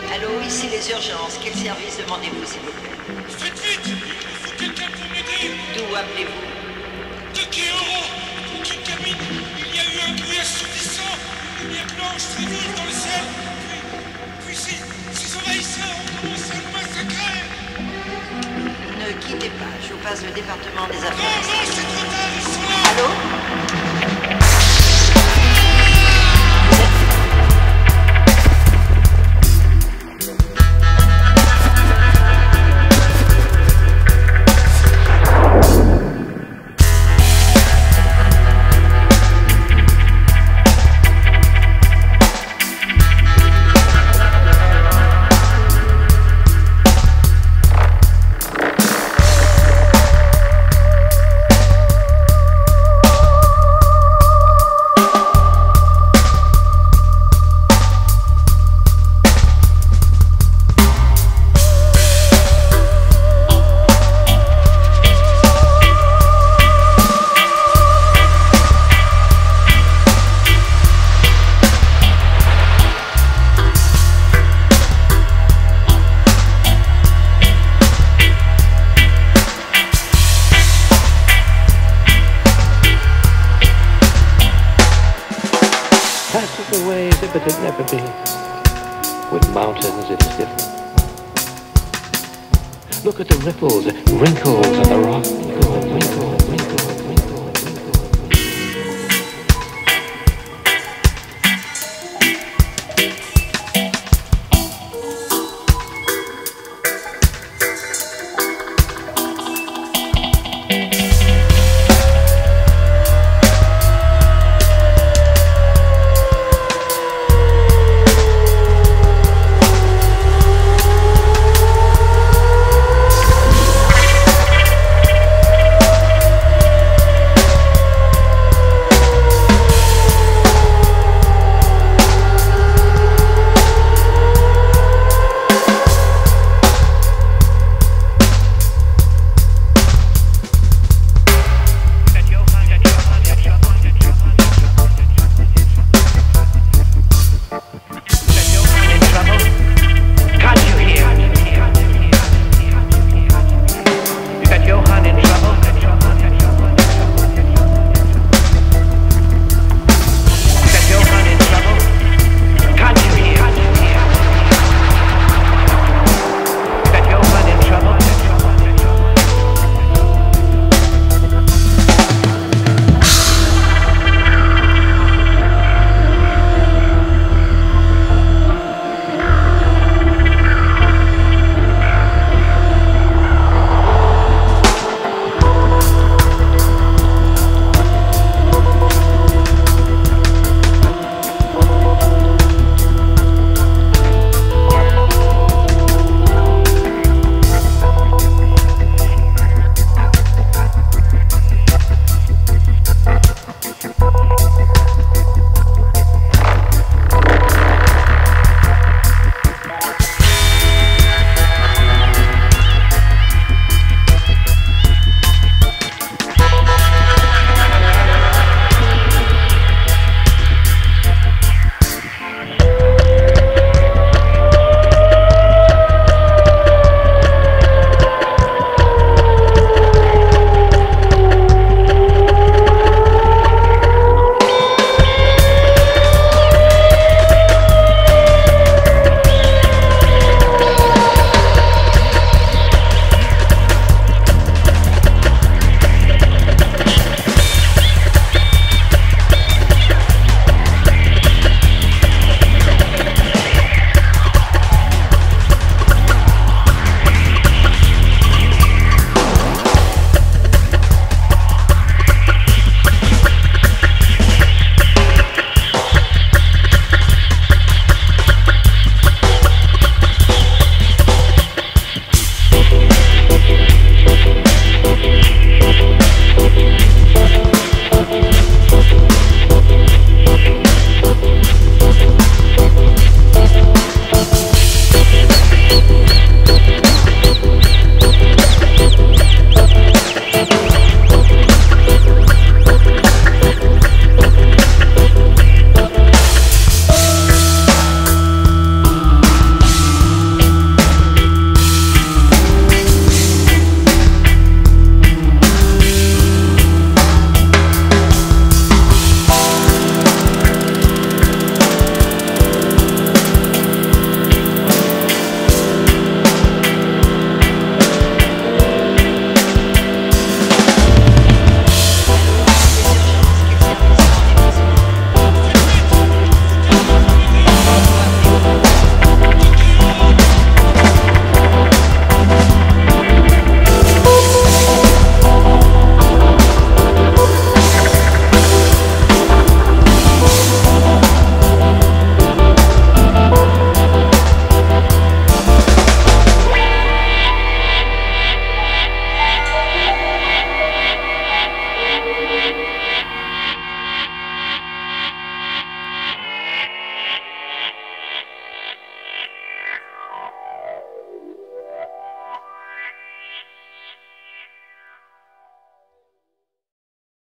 Allô, ici les urgences. Quel service demandez-vous, s'il vous plaît? Faites vite! Il me faut quelqu'un pour m'aider! D'où appelez-vous? De Kéoro! Aucune cabine! Il y a eu un bruit assourdissant! Une lumière blanche très vive dans le ciel! Puis ces envahisseurs ont commencé à nous massacrer! Ne quittez pas, je vous passe le département des affaires. Non, non, c'est trop tard, ils sont là! Allô? Passes away as if it had never been. With mountains it is different. Look at the ripples, wrinkles on the rock. Wrinkle, wrinkle, wrinkle.